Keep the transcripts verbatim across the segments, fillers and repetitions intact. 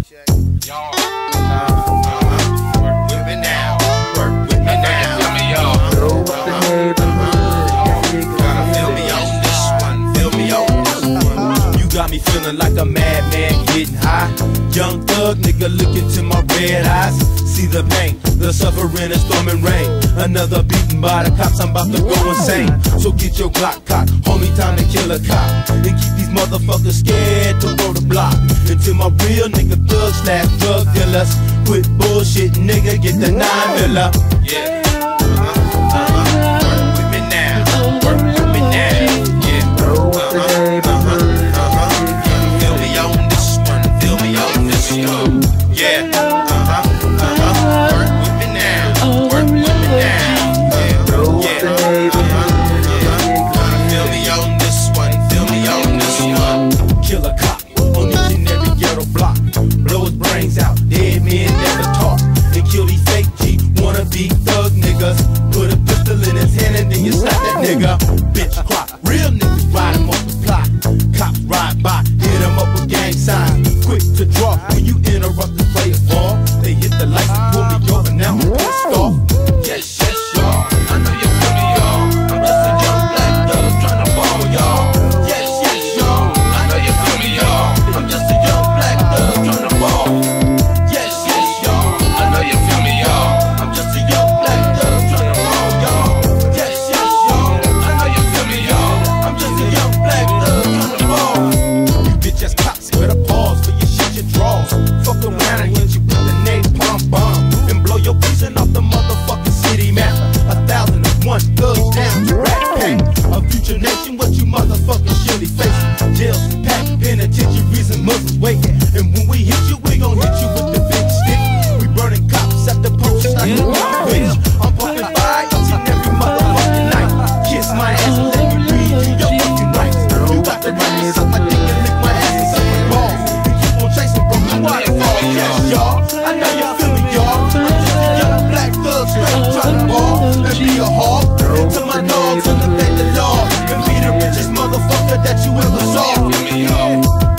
Y'all, uh-huh. Work with me now. Work with me now. Feel me, y'all. Gotta feel me on this one. Feel me on this one. You got me feeling like a madman getting high. Young thug nigga, look into my red eyes. See the pain, the suffering, and storm and rain. Another beaten by the cops, I'm about to go insane. So get your Glock cocked, homie, time to kill a cop. And keep these motherfuckers scared to roll the block. Until my real nigga thugs slash drug dealers quit bullshit, nigga, get the nine miller. Yeah, uh-huh, uh-huh. Work with me now, work with me now. Yeah, uh-huh, uh-huh, uh-huh. Feel me on this one, feel me on this one. Yeah, uh-huh. Work with me now, work with me now. Yeah, yeah, uh-huh, uh-huh. Feel me on this one, feel me on this one. Kill a cop on each and every ghetto block. Blow his brains out, dead men never talk. And kill these fake G, wannabe thug niggas. Put a pistol in his hand and then you slap that nigga. Bitch clock, real niggas ride him off the block. Cops ride by, hit him up with gang signs. Quick to draw when you interrupt the play of ball. They hit the lights and pull me over, now I'm pissed off. Yes, yes, y'all, I know you feel me, y'all. I'm just a young black thug tryna ball, y'all. Yes, yes, y'all, I know you feel me, y'all. I'm just a young black thug tryna ball. Yes, yes, y'all, I know you feel me, y'all. I'm just a young black thug tryna ball, y'all. Yes, yes, y'all, I know you feel me, y'all. I'm just a young black thug tryna ball. You bitch ass cops, better pause for your shit, your draws. Fuck around and hit you with the napalm bomb and blow your piecing off the motherfucking city map. A thousand and one thugs down to rat pack. A future nation, what you motherfucking surely facing. Jails, packed, penitentiaries, and Muslims waiting. And when we hit you, we gon' hit you with the big stick. We burning cops at the post like a bitch. I'm pumping by each and every motherfucking night. Kiss my ass and let me breathe your fucking rights. You got the right to suck my dick and lick my ass and suck my balls. And keep on chasing from the waterfall. Yes, y'all, I know you feel me, y'all. I'm just a young black thug straight tryna ball and be a hawk. And to my dogs and obey the law and be the richest motherfucker that you ever saw. Feel me, y'all.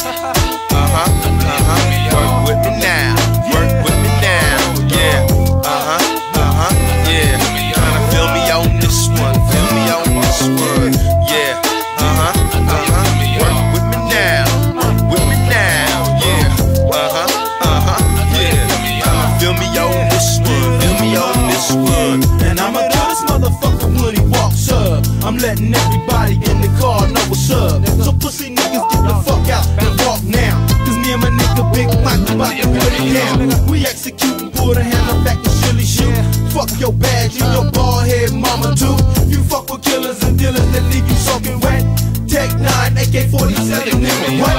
Uh-huh, uh-huh. Work with me now, work with me now. Yeah, uh-huh, uh-huh, yeah. Tryna feel me on this one, feel me on this one. Yeah, uh-huh, uh-huh. Work with me now, work with me now. Yeah, uh-huh, uh-huh, yeah. Tryna feel me on this one, feel me on this one. And I'ma kill this motherfucker when he walks up. I'm letting everybody in the car know what's up. So pussy niggas get the fuck out and walk now. Cause me and my nigga Big Mike about to put it down. We execute and pull the hammer back and chilly shoot. Fuck your badge and your bald head mama too. You fuck with killers and dealers that leave you soaking wet. Tech nine, A K forty-seven, nigga, what?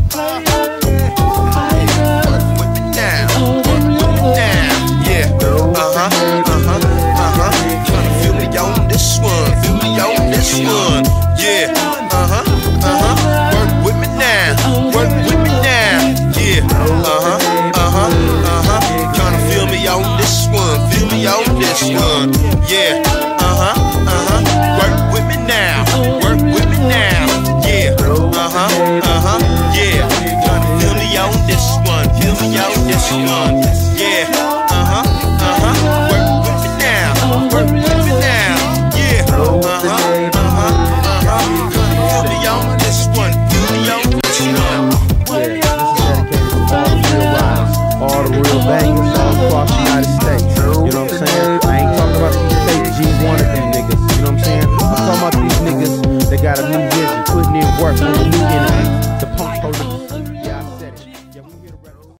Work with me now, work with me now. Yeah, uh-huh, uh-huh, uh-huh. Tryna feel me on this one, feel me on this one. Yeah, uh-huh, uh-huh. Work with me now, work with me now. Yeah, uh-huh, uh-huh, uh-huh. Tryna feel me on this one, feel me on this one. Yeah, uh-huh, uh-huh. Work with me now, work with me now. Yeah, uh-huh, uh-huh, yeah. Tryna feel me on this one, feel me on this one. Yeah, uh-huh, uh-huh. Work with me now, work with me now. Yeah, uh-huh, uh-huh, uh-huh. Tryna feel me on this one, feel me on this one. All the real bangers all across the United States. You know what I'm saying? I ain't talking about these fake G wannabe niggas. You know what I'm saying? I'm talking about these niggas that got a new vision, putting in work on a new energy. The punk police. Yeah, I said it. Yeah, we get a